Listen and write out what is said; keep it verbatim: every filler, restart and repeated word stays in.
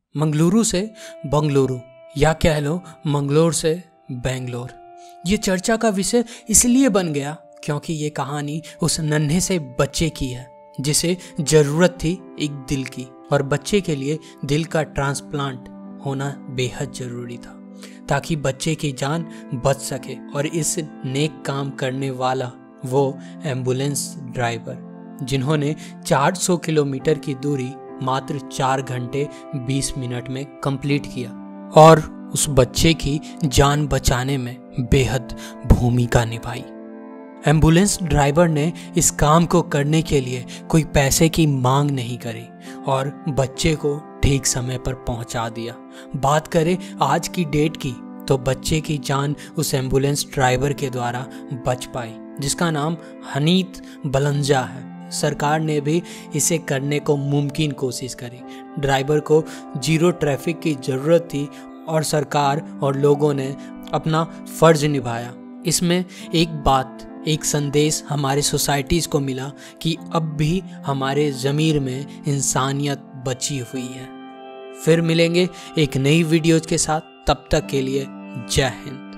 मंगलुरु से बंगलुरु या कह लो मंगलोर से बैंगलोर। ये चर्चा का विषय इसलिए बन गया क्योंकि ये कहानी उस नन्हे से बच्चे की है जिसे जरूरत थी एक दिल की, और बच्चे के लिए दिल का ट्रांसप्लांट होना बेहद जरूरी था ताकि बच्चे की जान बच सके। और इस नेक काम करने वाला वो एम्बुलेंस ड्राइवर जिन्होंने चार सौ किलोमीटर की दूरी मात्र चार घंटे बीस मिनट में कंप्लीट किया और उस बच्चे की जान बचाने में बेहद भूमिका निभाई। एम्बुलेंस ड्राइवर ने इस काम को करने के लिए कोई पैसे की मांग नहीं करी और बच्चे को ठीक समय पर पहुंचा दिया। बात करें आज की डेट की तो बच्चे की जान उस एम्बुलेंस ड्राइवर के द्वारा बच पाई जिसका नाम हनीफ बलंजा है। सरकार ने भी इसे करने को मुमकिन कोशिश करी। ड्राइवर को जीरो ट्रैफिक की ज़रूरत थी और सरकार और लोगों ने अपना फर्ज निभाया। इसमें एक बात, एक संदेश हमारे सोसाइटीज़ को मिला कि अब भी हमारे ज़मीर में इंसानियत बची हुई है। फिर मिलेंगे एक नई वीडियोज़ के साथ, तब तक के लिए जय हिंद।